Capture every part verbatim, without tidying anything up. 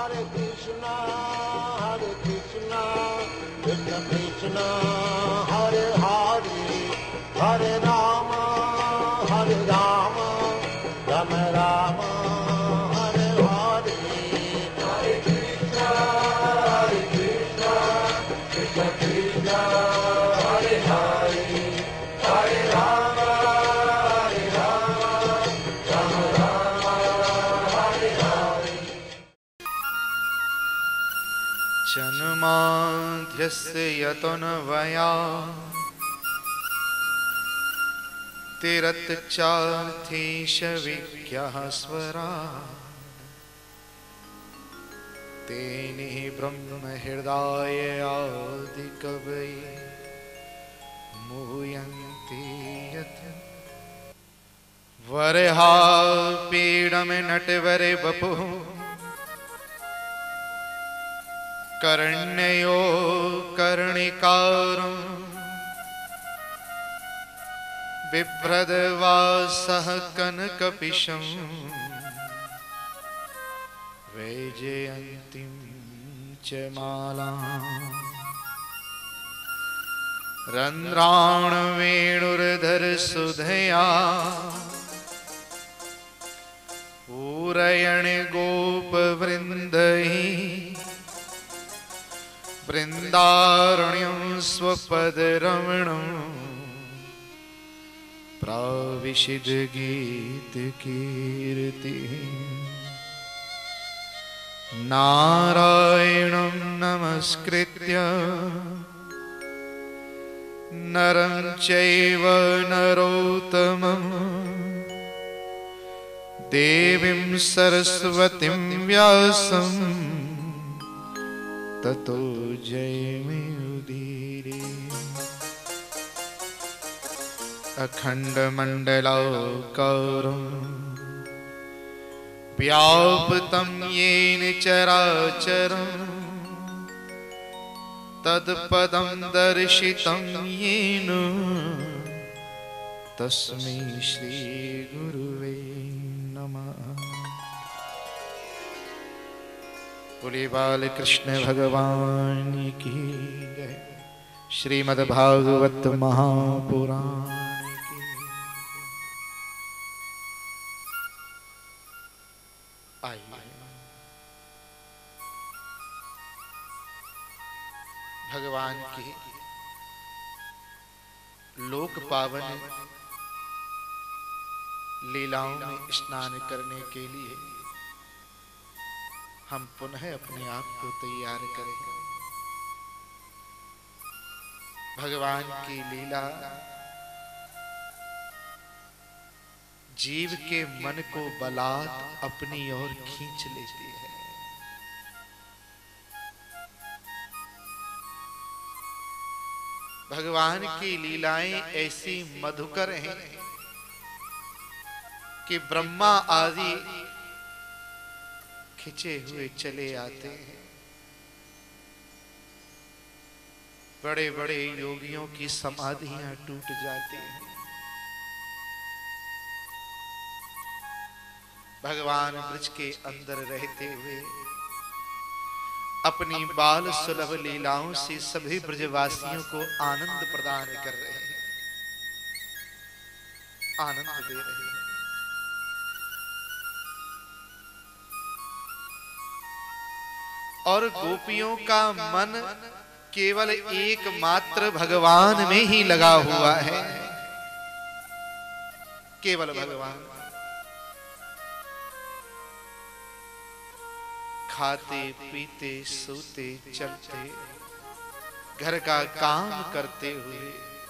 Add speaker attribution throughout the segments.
Speaker 1: Hare Krishna, Hare Krishna, Krishna Krishna, Hare Hare, Hare Rama, Hare Rama, Rama Rama, Hare Hare, Hare Krishna, Hare Krishna, Krishna Krishna, Hare Hare, Hare Rama, Hare Rama, Rama Rama, Hare Hare.
Speaker 2: जन्माद्यस्य यतोऽन्वया तिरच्चार्थीश विज्ञः स्वरा तेने ब्रह्महृदाय आदिकवये मुह्यन्ति यत् वरहा पीडं नटवरे वपुः कर्ण्यो कर्णिकारं बिभ्रद्वासः कनकपिशं वैजयन्तीं च मालाम् रन्ध्राण वेणुर्धरसुधया पूरयण गोपवृन्दैः वृन्दारण्यं स्वपदरमणं प्राविशद गीतकीर्तिः नारायणं नमस्कृत्य नरं चैव नरोत्तमं देवीं सरस्वतीं व्यासं ततो जयमुदीरे। अखण्डमण्डलाकारं व्याप्तं येन चराचरं तत्पदं दर्शितं येन तस्मै श्रीगुरुवे नमः। बोले बाल कृष्ण भगवान की जय। श्रीमद्भागवत महापुराण की। आइए भगवान की लोक पावन लीलाओं में स्नान करने के लिए हम पुनः अपने आप को तैयार करें। भगवान की लीला जीव के मन को बलात् अपनी ओर खींच लेती है। भगवान की लीलाएं ऐसी मधुकर हैं कि ब्रह्मा आदि खिंचे हुए चले आते हैं। बड़े बड़े योगियों की समाधियां टूट जाती हैं। भगवान ब्रज के अंदर रहते हुए अपनी बाल सुलभ लीलाओं से सभी ब्रजवासियों को आनंद प्रदान कर रहे हैं, आनंद दे रहे हैं। और गोपियों का मन केवल एकमात्र भगवान में ही लगा हुआ है, केवल भगवान। खाते पीते सोते चलते घर का काम करते हुए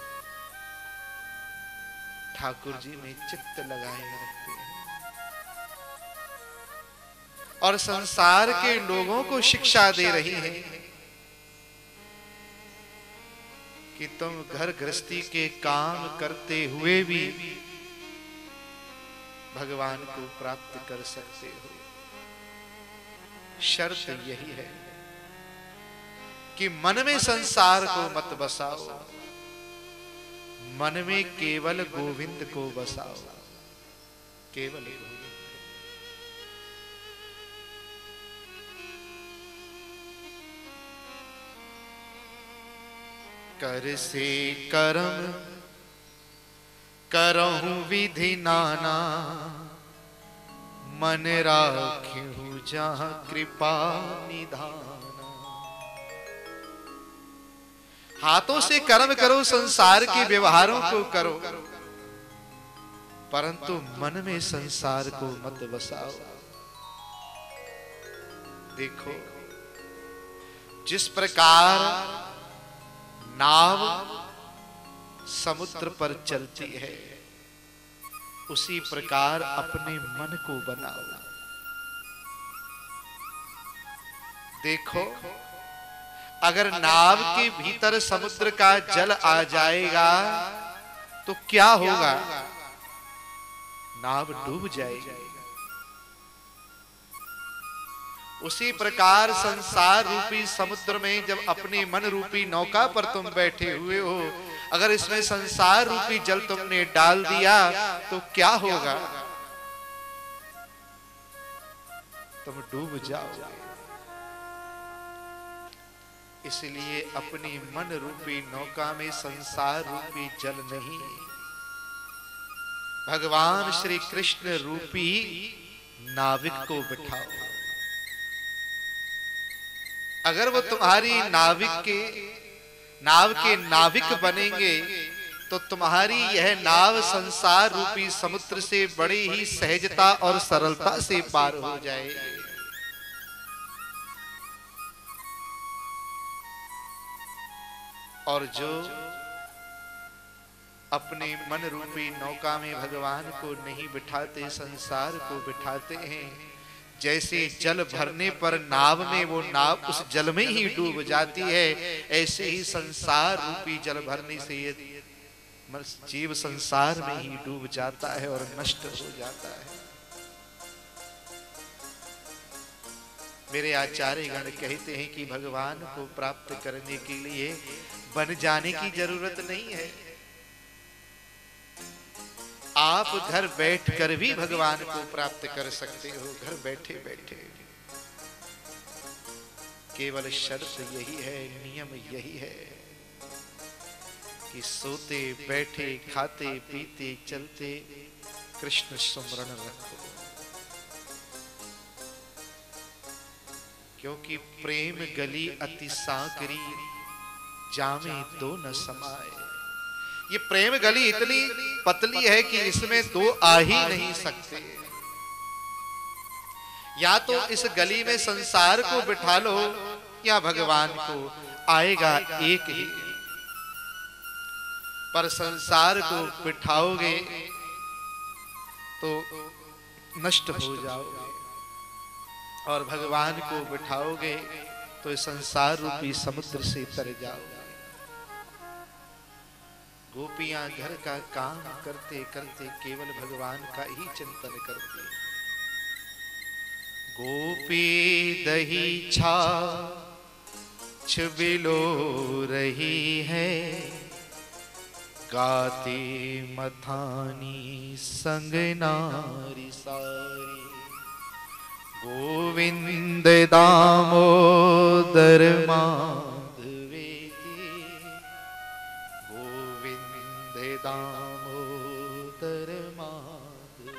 Speaker 2: ठाकुर जी में चित्त लगाए रखते हैं और संसार के लोगों को शिक्षा दे रही है कि तुम घर गृहस्थी के काम करते हुए भी भगवान को प्राप्त कर सकते हो। शर्त यही है कि मन में संसार को मत बसाओ, मन में केवल गोविंद को बसाओ, केवल गोविंद। कर से करम करहूं विधि नाना, मन राख्यूं जहाँ कृपा निधाना। हाथों से कर्म करो, संसार के व्यवहारों को करो, परंतु मन में संसार को मत बसाओ। देखो, जिस प्रकार नाव समुद्र पर चलती है, उसी प्रकार अपने मन को बनाओ। देखो, अगर नाव के भीतर समुद्र का जल आ जाएगा तो क्या होगा? नाव डूब जाएगी। उसी प्रकार संसार रूपी समुद्र में जब अपने मन रूपी नौका पर तुम बैठे हुए हो, अगर इसमें संसार रूपी जल तुमने डाल दिया तो क्या होगा? तुम डूब जाओगे। इसलिए अपनी मन रूपी नौका में संसार रूपी जल नहीं, भगवान श्री कृष्ण रूपी नाविक को बिठाओ। अगर वो तुम्हारी नाविक के नाव के नाविक बनेंगे तो तुम्हारी यह नाव संसार रूपी समुद्र से बड़ी ही सहजता और सरलता से पार हो जाएगी। और जो अपने मन रूपी नौका में भगवान को नहीं बिठाते, संसार को बिठाते हैं, जैसे जल भरने पर नाव में वो नाव उस जल में ही डूब जाती है, ऐसे ही संसार रूपी जल भरने से ये जीव संसार में ही डूब जाता है और नष्ट हो जाता है। मेरे आचार्य गण कहते हैं कि भगवान को प्राप्त करने के लिए बन जाने की जरूरत नहीं है। आप घर बैठकर भी भगवान को प्राप्त कर सकते हो, घर बैठे बैठे। केवल शर्त यही है, नियम यही है कि सोते बैठे खाते पीते चलते कृष्ण सुमरण रखो, क्योंकि प्रेम गली अति साकरी, जामे दो न समाए। ये प्रेम गली इतनी पतली है कि इसमें दो आ ही नहीं सकते। या तो इस गली में संसार को बिठा लो या भगवान को, आएगा एक ही। पर संसार को बिठाओगे तो नष्ट हो जाओगे, और भगवान को बिठाओगे तो इस संसार रूपी समुद्र से तर जाओगे। गोपियां घर का काम करते करते केवल भगवान का ही चिंतन करती। गोपी दही छाछ बिलो रही है, गाती मथानी संग नारी सारी। गोविंद दामोदर माधवे, गोविंद दामोदर माधवे।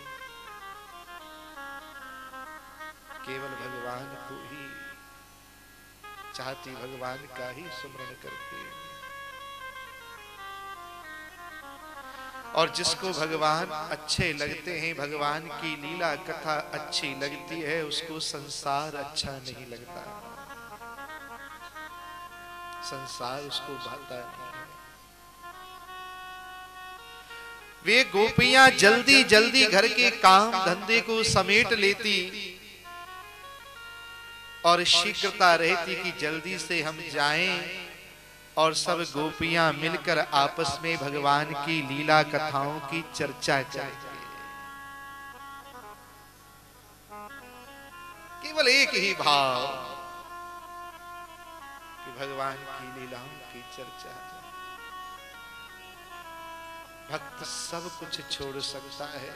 Speaker 2: केवल भगवान को ही चाहती, भगवान का ही सुमरण करती है। और जिसको भगवान अच्छे लगते हैं, भगवान की लीला कथा अच्छी लगती है, उसको संसार अच्छा नहीं लगता। संसार उसको भाता नहीं है। वे गोपियां जल्दी जल्दी घर के काम धंधे को समेट लेती और शीघ्रता रहती कि जल्दी से हम जाएं और सब गोपियां मिलकर आपस में भगवान की लीला कथाओं की चर्चा करें। केवल एक ही भाव कि भगवान की लीलाओं की चर्चा। भक्त सब कुछ छोड़ सकता है,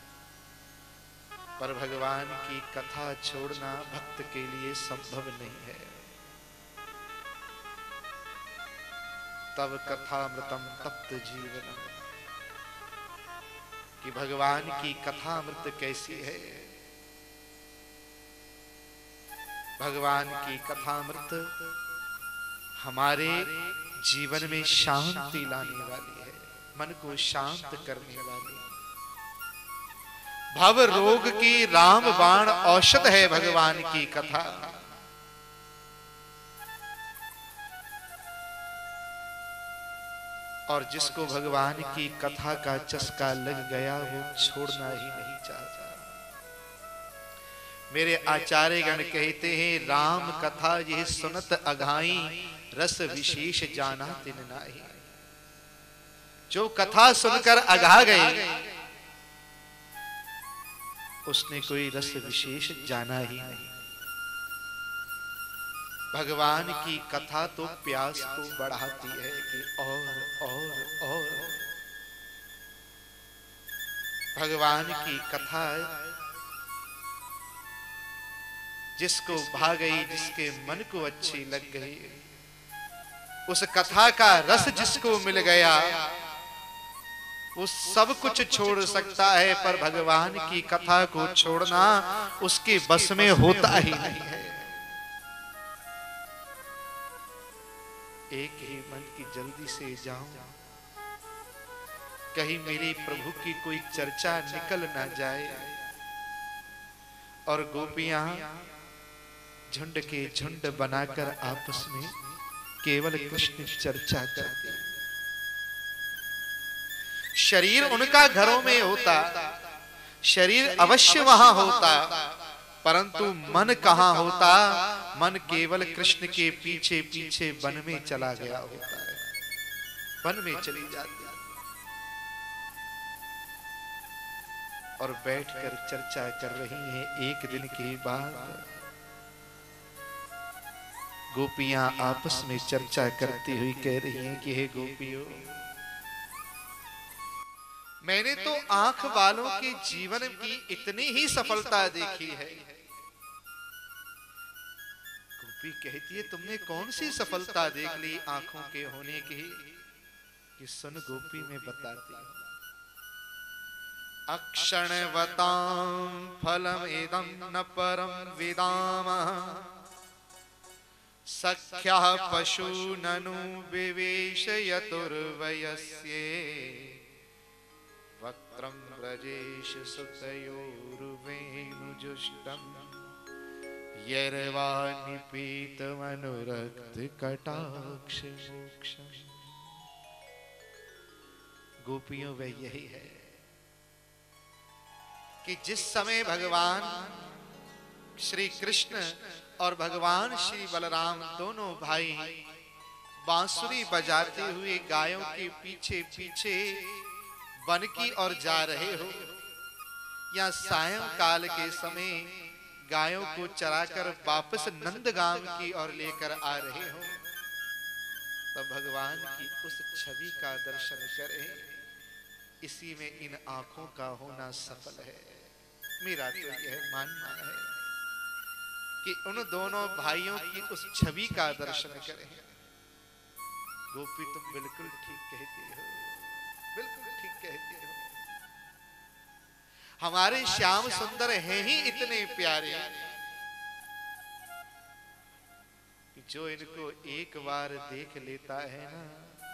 Speaker 2: पर भगवान की कथा छोड़ना भक्त के लिए संभव नहीं है। तब कथामृतम तप्त जीवनम, कि भगवान की कथामृत कैसी है। भगवान की कथामृत हमारे जीवन में शांति लाने वाली है, मन को शांत करने वाली। भव रोग की राम बाण औषध है भगवान की कथा। और जिसको भगवान की कथा का चस्का लग गया वो छोड़ना ही नहीं चाहता। मेरे आचार्यगण कहते हैं, राम कथा यह सुनत अघाई, रस विशेष जाना तिन नाही। जो कथा सुनकर अघा गए उसने कोई रस विशेष जाना ही नहीं। भगवान की कथा तो प्यास को बढ़ाती है कि और और और। भगवान की कथा जिसको भा गई, जिसके मन को अच्छी लग गई, उस कथा का रस जिसको मिल गया वो सब कुछ छोड़ सकता है, पर भगवान की कथा को छोड़ना उसके बस में होता ही नहीं है। एक ही मन की जल्दी से जाऊं, कहीं मेरे प्रभु की कोई चर्चा निकल ना जाए। और गोपियां झुंड के झुंड बनाकर आपस में केवल कृष्ण चर्चा करती। शरीर उनका घरों में होता, शरीर अवश्य वहां होता, परंतु मन कहां होता? मन केवल कृष्ण के पीछे पीछे वन में चला गया होता है, वन में चली जाती और बैठकर चर्चा कर रही हैं। एक दिन के बाद गोपियां आपस में चर्चा करती हुई कह रही हैं कि हे गोपियों, मैंने तो आंख वालों के जीवन की इतनी ही सफलता देखी है। गोपी कहती है, तुमने कौन सी सफलता देख ली आंखों के होने की? कि सुन गोपी, मैं बताती हूं। अक्षणवतां फलम इदं न परम विदाम, सख्या पशु ननु विवेश यतुर्वयस्ये, वक्त्रं व्रजेश सुतयोर्वेणुजुष्टं, यैर्वा निपीतमनुरक्त कटाक्ष मोक्षम्। गोपियों वह यही है कि जिस समय भगवान श्री कृष्ण और भगवान श्री बलराम दोनों भाई बांसुरी बजाते हुए गायों के पीछे पीछे वन की ओर जा रहे हो, या सायंकाल के समय गायों को चराकर वापस नंदगांव की ओर लेकर आ रहे हो, तब भगवान की उस छवि का दर्शन करें। इसी में इन आंखों का होना सफल है। मेरा तो यह मानना है कि उन दोनों भाइयों की उस छवि का दर्शन करें। गोपी, तुम बिल्कुल ठीक कहती हो, बिल्कुल ठीक कहती हो। हमारे श्याम सुंदर हैं ही इतने प्यारे कि जो इनको एक बार देख लेता है ना,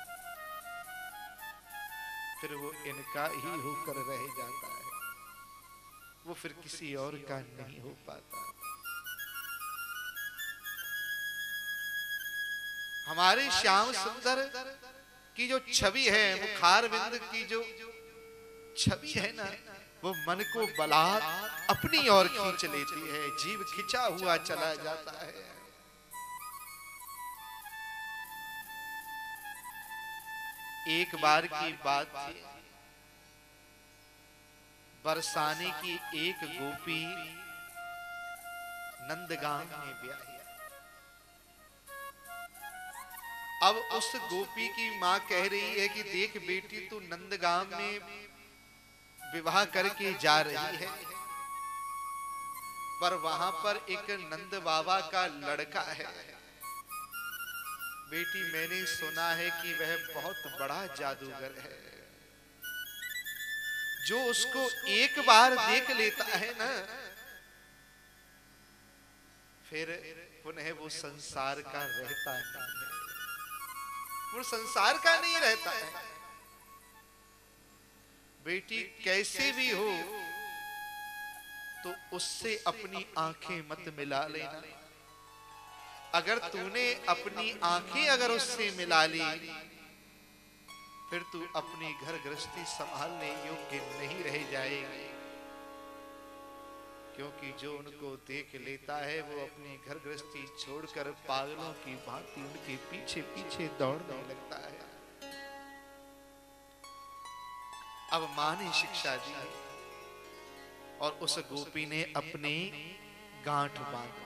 Speaker 2: फिर वो इनका ही होकर रह जाता है, वो फिर किसी और का नहीं हो पाता। हमारे श्याम सुंदर की जो छवि है, मुखारविंद की जो छवि है ना, वो मन को बलात् अपनी ओर खींच लेती है, जीव खिंचा हुआ चला जाता है। एक बार की बात थी, बरसाने की एक गोपी नंदगांव में ब्याही। अब उस गोपी की मां कह रही है कि देख बेटी, तू नंदगांव में विवाह करके जा रही है, पर वहां पर एक नंद बाबा का लड़का है, बेटी मैंने सुना है कि वह बहुत बड़ा जादूगर है, जो उसको एक बार देख लेता है ना, फिर पुनः वो संसार का रहता नहीं है, वो संसार का नहीं रहता है। बेटी कैसे भी हो तो उससे अपनी आंखें मत मिला लेना। अगर तूने अपनी आंखें अगर उससे मिला ली, फिर तू अपनी घर गृहस्थी संभालने योग्य नहीं रह जाएगी, क्योंकि जो उनको देख लेता है वो अपनी घर गृहस्थी छोड़कर पागलों की भांति उनके पीछे पीछे दौड़ने लगता है। अब मां ने शिक्षा दी और उस गोपी ने अपनी गांठ बांधी।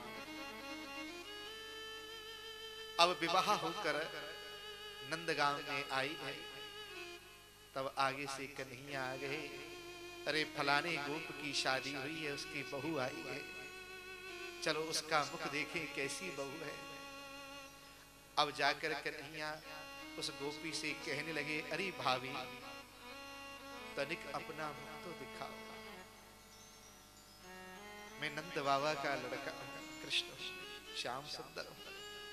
Speaker 2: अब विवाह होकर नंदगांव में आई है, तब आगे से कन्हैया आ गए, अरे फलाने गोप की शादी हुई है, उसकी बहू आई है, चलो उसका मुख देखें कैसी बहू है। अब जाकर कन्हैया उस गोपी से कहने लगे, अरे भाभी तनिक अपना मुख तो दिखाओ, मैं नंद बाबा का लड़का कृष्ण श्याम सुंदर हूं।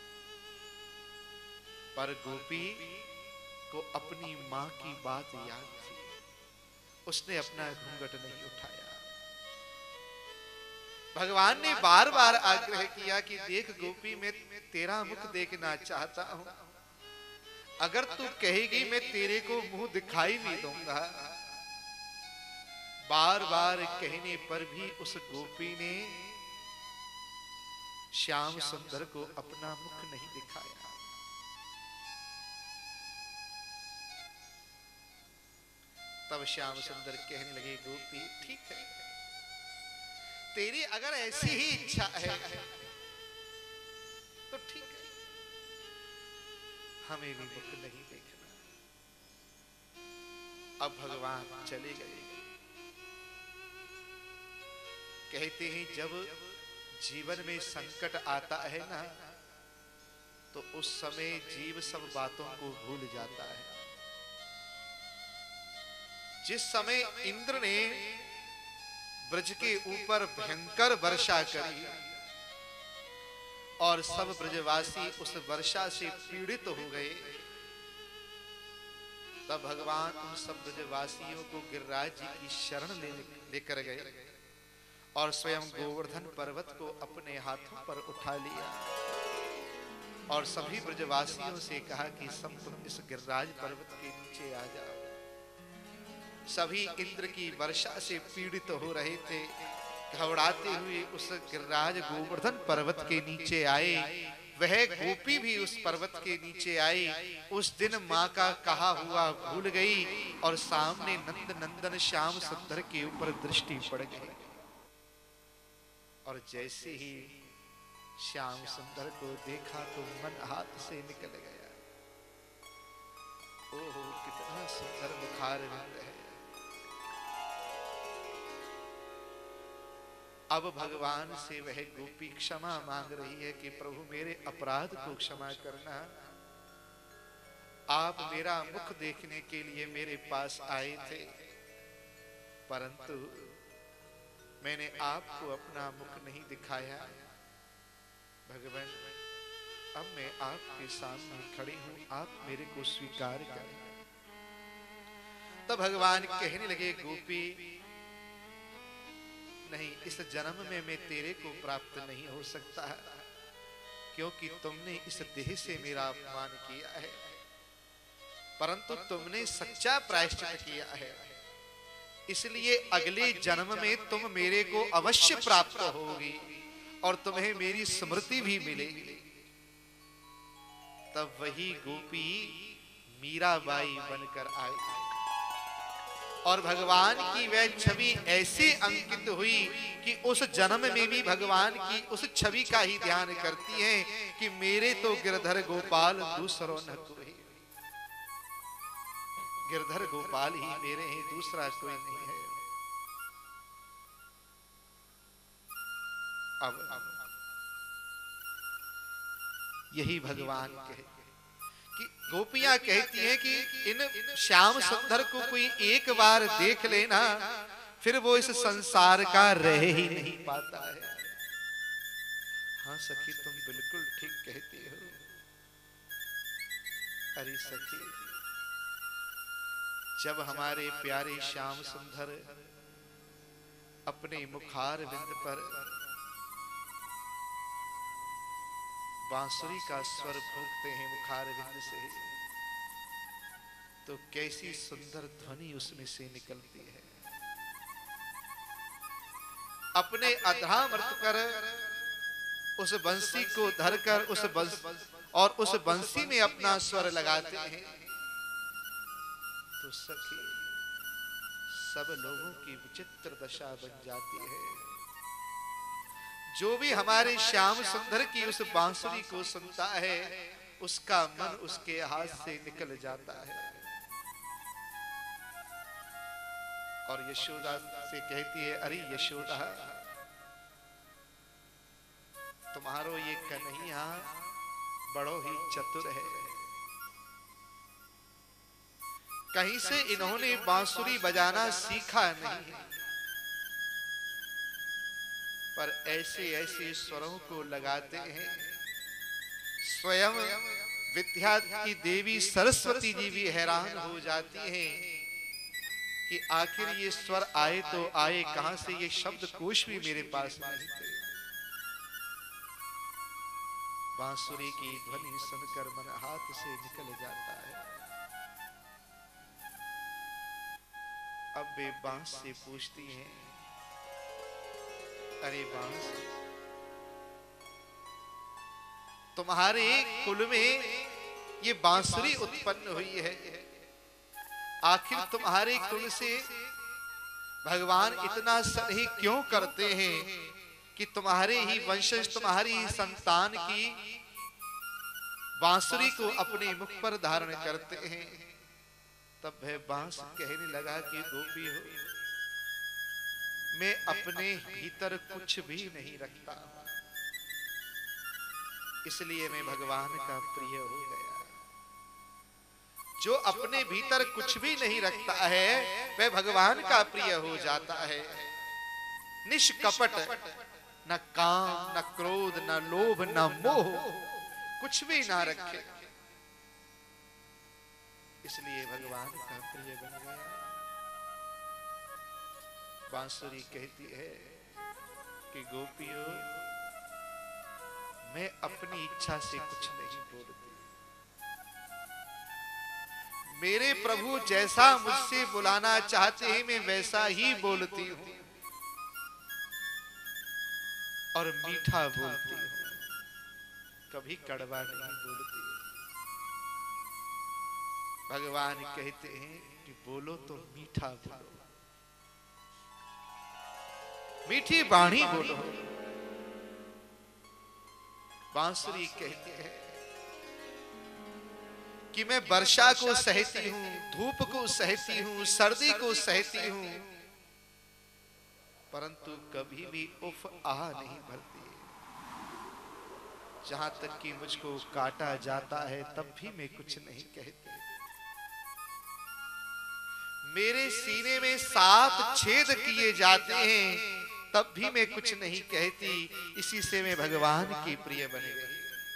Speaker 2: पर गोपी को अपनी मां की बात याद थी, उसने अपना घूंघट नहीं उठाया। भगवान ने बार बार आग्रह किया कि देख गोपी मैं तेरा मुख देखना चाहता हूं, अगर तू कहेगी मैं तेरे को मुंह दिखाई भी दूंगा। बार बार कहने पर भी उस गोपी ने श्याम सुंदर को अपना मुख नहीं दिखाया। तब श्याम सुंदर कहने लगे, गोपी ठीक है, तेरी अगर ऐसी ही इच्छा है तो ठीक है, हमें भी मुख नहीं देखना। अब भगवान चले गए। कहते हैं जब जीवन में संकट आता है ना, तो उस समय जीव सब बातों को भूल जाता है। जिस समय इंद्र ने ब्रज के ऊपर भयंकर वर्षा करी और सब ब्रजवासी उस वर्षा से पीड़ित हो गए, तब भगवान उन सब ब्रजवासियों को गिरिराज जी की शरण ले लेकर गए और स्वयं गोवर्धन पर्वत को अपने हाथों पर उठा लिया और सभी ब्रजवासियों से कहा कि सब तुम इस गिरिराज पर्वत के नीचे आ जाओ। सभी इंद्र की वर्षा से पीड़ित हो रहे थे, घबराते हुए उस गिरिराज गोवर्धन पर्वत के नीचे आए। वह गोपी भी उस पर्वत के नीचे आई। उस दिन मां का कहा हुआ भूल गई और सामने नंद नंदन श्याम सुंदर के ऊपर दृष्टि पड़ गई। और जैसे ही श्याम सुंदर को देखा तो मन हाथ से निकल गया। ओहो कितना सुंदर मुखारविंद है। अब भगवान से वह गोपी क्षमा मांग रही है कि प्रभु मेरे अपराध को क्षमा करना, आप मेरा मुख देखने के लिए मेरे पास आए थे, परंतु मैंने आपको अपना मुख नहीं दिखाया। भगवान अब मैं आपके सामने खड़ी हूं, आप मेरे को स्वीकार करें। तो भगवान कहने लगे, गोपी नहीं, इस जन्म में मैं तेरे को प्राप्त नहीं हो सकता है, क्योंकि तुमने इस देह से मेरा अपमान किया है, परंतु तुमने सच्चा प्रायश्चित किया है, इसलिए अगले जन्म में तुम मेरे को अवश्य प्राप्त होगी और तुम्हें मेरी स्मृति भी मिलेगी। तब वही गोपी मीराबाई बनकर आई और भगवान की वह छवि ऐसी अंकित हुई कि उस जन्म में भी भगवान की उस छवि का ही ध्यान करती है कि मेरे तो गिरधर गोपाल दूसरो न कोई, गिरधर गोपाल ही मेरे हैं, दूसरा कोई नहीं है। अब यही भगवान कहे कि गोपियां कहती हैं कि इन श्याम सुंदर को कोई एक बार देख लेना, फिर वो इस संसार का रह ही नहीं पाता है। हाँ सखी, तुम बिल्कुल ठीक कहती हो। अरे सखी, जब हमारे प्यारे श्याम सुंदर अपने मुखार बिंद पर बांसुरी का स्वर फूंकते हैं मुखार बिंद से, तो कैसी सुंदर ध्वनि उसमें से निकलती है। अपने अधरामृत कर उस बंसी को धरकर उस बंस और उस बंसी में अपना स्वर लगाते हैं, तो सखी सब लोगों की विचित्र दशा बन जाती है। जो भी हमारे श्याम सुंदर की उस बांसुरी को सुनता है, उसका मन उसके हाथ से निकल जाता है। और यशोदा से कहती है, अरे यशोदा, तुम्हारो ये कन्हैया बड़ो ही चतुर है। कहीं से इन्होंने बांसुरी बजाना सीखा नहीं, पर ऐसे ऐसे स्वरों को लगाते हैं। स्वयं विद्या की देवी सरस्वती जी भी हैरान हो जाती हैं कि आखिर ये स्वर आए तो आए कहां से, ये शब्द कोश भी मेरे पास नहीं थे। बांसुरी की ध्वनि सुनकर मन हाथ से निकल जाता है। अब वे बांस से पूछती हैं, अरे बांस, तुम्हारे कुल में ये बांसुरी उत्पन्न हुई है, आखिर तुम्हारे कुल से भगवान इतना स्नेह क्यों करते हैं कि तुम्हारे ही वंशज, तुम्हारी ही संतान की बांसुरी को अपने मुख पर धारण करते हैं। तब वह बांस कहने लगा कि गोपी हो, मैं अपने भीतर कुछ भी नहीं रखता, इसलिए मैं भगवान का प्रिय हो गया। जो अपने भीतर कुछ भी नहीं रखता है, वह भगवान का प्रिय हो जाता है। निष्कपट, न काम, न क्रोध, न लोभ, न मोह, कुछ भी ना रखे, इसलिए भगवान का प्रिय बन गया। बांसुरी कहती है कि गोपियों, मैं अपनी इच्छा से कुछ नहीं बोलती। मेरे प्रभु जैसा मुझसे बुलाना चाहते हैं, मैं वैसा ही बोलती हूं और मीठा बोलती हूं, कभी कड़वा नहीं बोलती। भगवान कहते हैं कि बोलो तो मीठा बोलो, मीठी बाणी बोलो। बांसुरी कहती है कि मैं वर्षा को सहती हूं, धूप को सहती हूं, सर्दी को सहती हूं, परंतु कभी भी उफ आह नहीं भरती। जहां तक कि मुझको काटा जाता है तब भी मैं कुछ नहीं कहती। मेरे सीने में सात छेद किए जाते हैं तब भी मैं कुछ नहीं कहती, इसी से मैं भगवान की प्रिय बन गई।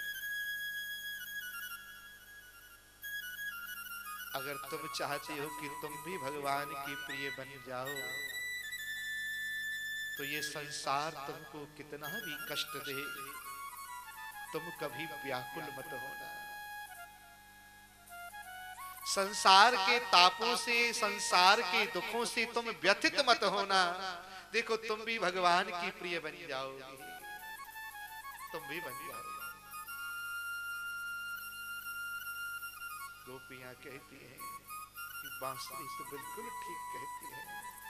Speaker 2: अगर तुम चाहते हो कि तुम भी भगवान की प्रिय बन जाओ, तो ये संसार तुमको कितना भी कष्ट दे, तुम कभी व्याकुल मत होना। संसार के तापों से, संसार के दुखों से तुम व्यथित मत होना। देखो, तुम भी भगवान की प्रिय बन जाओगे, तुम भी बन जाओगे। गोपियां कहती हैं कि बांसुरी तो बिल्कुल ठीक कहती है।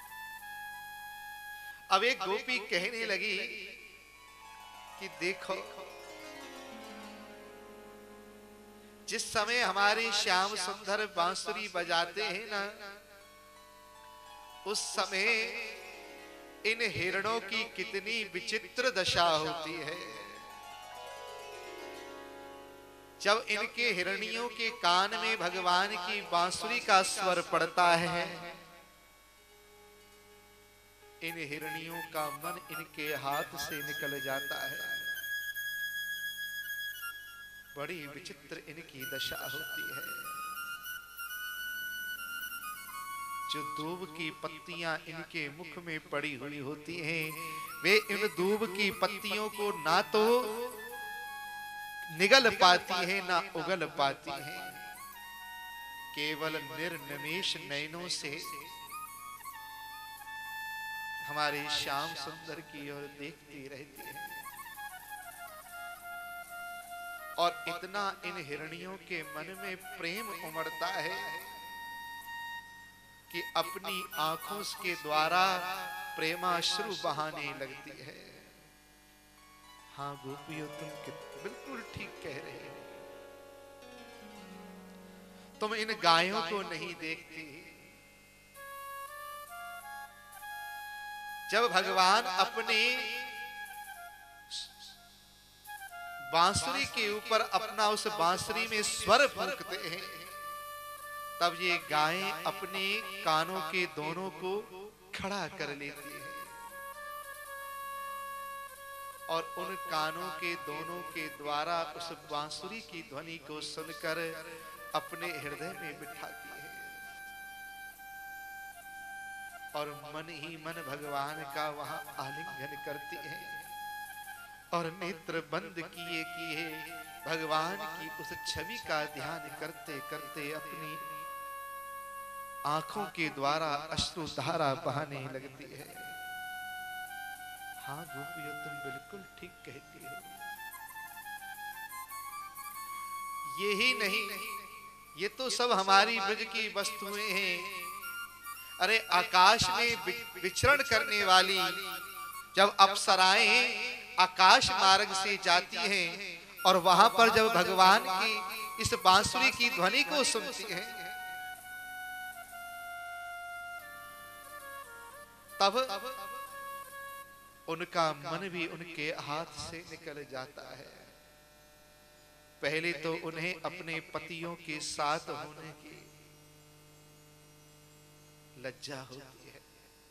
Speaker 2: अब एक गोपी कहने लगी कि देखो, जिस समय हमारे श्याम सुंदर बांसुरी बजाते हैं ना, उस समय इन हिरणों की कितनी विचित्र दशा होती है। जब इनके हिरणियों के कान में भगवान की बांसुरी का स्वर पड़ता है, इन हिरणियों का मन इनके हाथ से निकल जाता है। बड़ी विचित्र इनकी दशा होती है। जो दूब की पत्तियां इनके मुख में पड़ी हुई होती हैं, वे इन दूब की पत्तियों को ना तो निगल पाती है ना उगल पाती है। केवल निर्निमेष नयनों से हमारे श्याम सुंदर की ओर देखती रहती है। और इतना इन हिरणियों के मन में प्रेम उमड़ता है कि अपनी आंखों के द्वारा प्रेमाश्रु बहाने लगती है। हाँ गोपियों, तुम बिल्कुल ठीक कह रहे हो। तुम इन गायों को नहीं देखती। जब भगवान अपने बांसुरी के ऊपर अपना उस बांसुरी में स्वर फूंकते हैं, तब ये गायें अपने कानों के दोनों को खड़ा कर लेती है और उन कानों के दोनों के द्वारा उस बांसुरी की ध्वनि को सुनकर अपने हृदय में बिठाती है और मन ही मन भगवान का वहां आलिंगन करती है और नेत्र बंद किए किए भगवान की उस छवि का ध्यान करते करते अपनी आंखों के द्वारा अश्रुधारा बहाने लगती है। हाँ गोपियों, तुम बिल्कुल ठीक कहती हो। यही नहीं, ये तो सब हमारी ब्रज की वस्तुएं हैं। अरे आकाश में विचरण करने वाली जब अप्सराएं आकाश मार्ग से जाती हैं और वहां पर जब भगवान की इस बांसुरी की ध्वनि को सुनती हैं, तब उनका मन भी उनके हाथ से निकल जाता है। पहले तो उन्हें अपने पतियों के साथ होने की लज्जा होती है,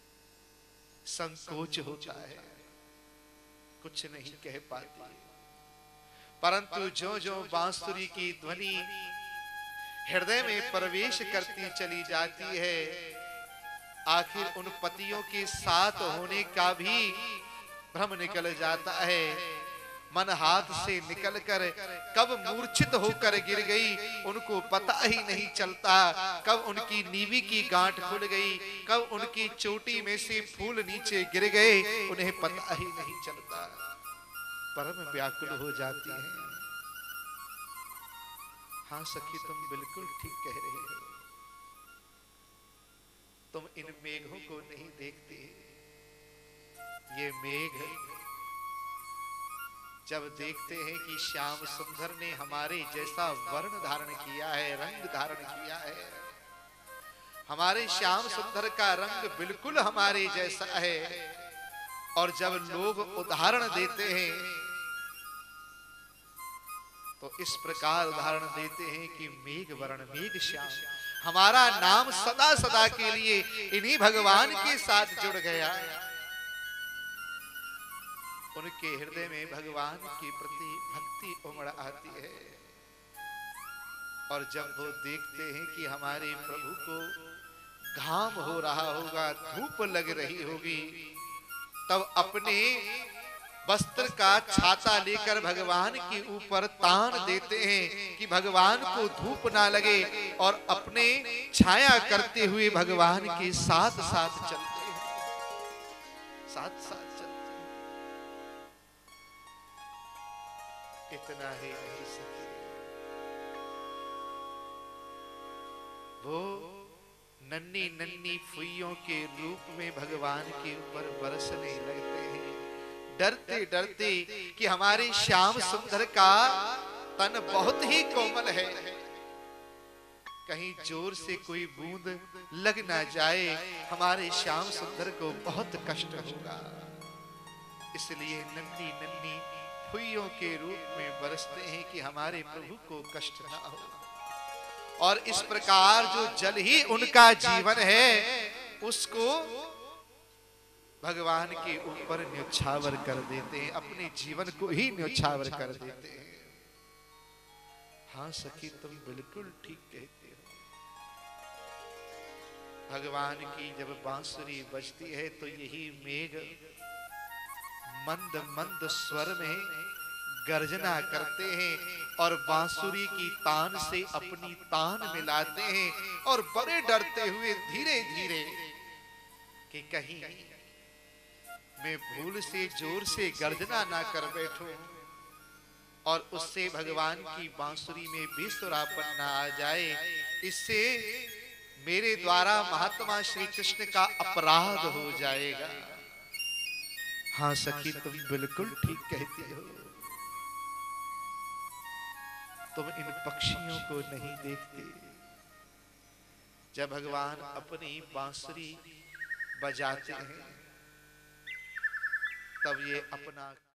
Speaker 2: संकोच होता है, कुछ नहीं कह पाती। परंतु जो जो बांसुरी की ध्वनि हृदय में प्रवेश करती चली जाती है, आखिर उन पतियों के साथ होने का भी भ्रम निकल जाता है। मन हाथ से निकलकर कब मूर्छित होकर गिर गई उनको पता ही नहीं चलता। कब उनकी नीवी की गांठ खुल गई, कब उनकी चोटी में से फूल नीचे गिर गए, उन्हें पता ही नहीं चलता। परम व्याकुल हो जाती हैं। हाँ सखी, तुम बिल्कुल ठीक कह रहे हो। तुम इन मेघों को नहीं देखते। ये मेघ जब देखते हैं कि श्याम सुंदर ने हमारे जैसा वर्ण धारण किया है, रंग धारण किया है, हमारे श्याम सुंदर का रंग बिल्कुल हमारे जैसा है, और जब लोग उदाहरण देते हैं तो इस प्रकार उदाहरण देते हैं कि मेघ वर्ण मेघ श्याम, हमारा नाम सदा सदा के लिए इन्हीं भगवान के साथ जुड़ गया। उनके हृदय में भगवान के प्रति भक्ति उमड़ आती है, और जब वो देखते हैं कि हमारे प्रभु को घाम हो रहा होगा, धूप लग रही होगी, तब अपने वस्त्र का छाता लेकर भगवान के ऊपर तान देते हैं कि भगवान को धूप ना लगे, और अपने छाया करते हुए भगवान के साथ साथ चलते हैं, साथ साथ चलते हैं। इतना ही नहीं सके, वो नन्ही नन्ही फुइयों के रूप में भगवान के ऊपर बरसने लगते हैं, डरते डरते कि हमारे श्याम सुंदर का तन बहुत ही कोमल है, कहीं जोर से कोई बूंद लग ना जाए, हमारे श्याम सुंदर को बहुत कष्ट होगा। इसलिए नन्ही नन्ही फुइयों के रूप में बरसते हैं कि हमारे प्रभु को कष्ट ना हो। और इस प्रकार जो जल ही उनका जीवन है, उसको भगवान के ऊपर न्योछावर कर देते हैं, अपने जीवन को ही न्योछावर कर देते हैं। हाँ सखी, तुम बिल्कुल ठीक कहते हो। भगवान की जब बांसुरी बजती है तो यही मेघ मंद मंद स्वर में गर्जना करते हैं और बांसुरी की तान से अपनी तान मिलाते हैं और बड़े डरते हुए धीरे धीरे कि कहीं मैं भूल से जोर से गर्जना ना कर बैठूं और उससे भगवान की बांसुरी में बेसुरापन ना आ जाए, इससे मेरे द्वारा महात्मा श्री कृष्ण का अपराध हो जाएगा। हाँ सखी, तुम बिल्कुल ठीक कहती हो। तुम इन पक्षियों को नहीं देखते। जब भगवान अपनी बांसुरी बजाते हैं तब ये अपना